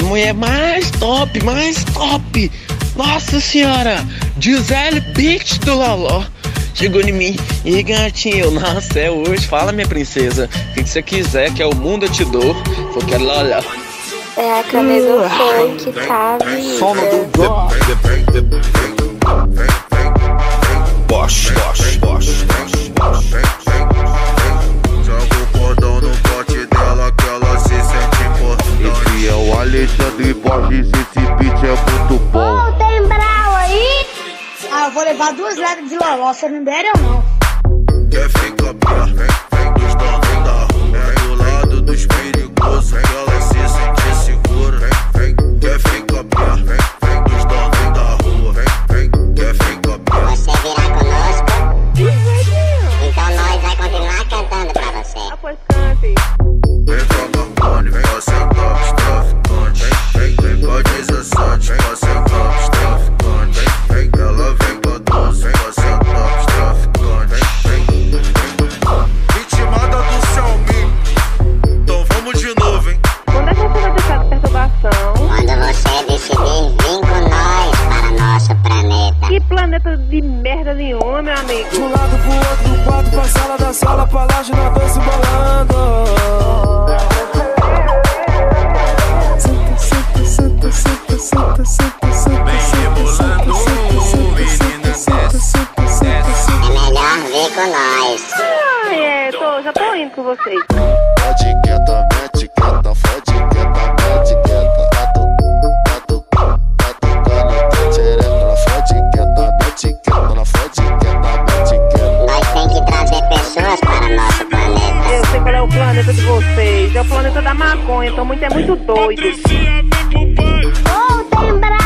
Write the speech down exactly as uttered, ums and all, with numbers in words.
mulher mais top, mais top. Nossa senhora, Gisele Bitch do Loló chegou em mim. E gatinho, nossa, é hoje. Fala, minha princesa, o que, que você quiser, que é o mundo eu te dou. Eu quero Loló. É a cana do funk, tá vida. Sono do dó. Bosch, Bosch, Bosch, Bosch. Joga o cordão no pote dela que ela se sente importante. Esse é o Alexandre Borges, esse beat é muito bom. Ô, tem brau aí? Ah, eu vou levar duas letras de Loló, se não der eu não. Quer ficar pior, vem, vem dos donos da rua. É do lado dos perigosos que ela se sente segura. Vem, vem, quer ficar pior, vem, vem dos donos da rua. Vem, vem, quer ficar pior. Você virá conosco? Então nós vai continuar cantando pra você. Ah, pois cante. Vem pra Marconi, vem pra sentar os traficantes. Vem, vem, vem pra dezessete, vem pra sentar os traficantes. Vem, vem, ela vem pra doze, vem pra sentar os traficantes. Vem, vem, vem. Vitimada do Xiaomi, então vamos de novo, hein? Quando é que você vai deixar de perturbação? Quando você decidir vir com nós para nosso planeta. Que planeta de merda nenhuma, meu amigo. De um lado pro outro, do quarto pra sala, da sala pra laje, nós dois se bolando. Senta, senta, senta, senta, senta, senta, senta. Vem rebolando, menina, desce, desce. É melhor vir com nós. Ah, é, tô, já tô indo com vocês. Fode quieta, mete quieta, fode quieta, mete quieta. Tá tocando, tá tocando, tá xereca. Ela fode quieta, mete quieta, ela fode quieta, mete quieta. Nós tem que trazer pessoas para nosso planeta. Eu sei qual é o planeta de vocês. É o planeta da maconha, então muito, é muito doido. Ô, tem brau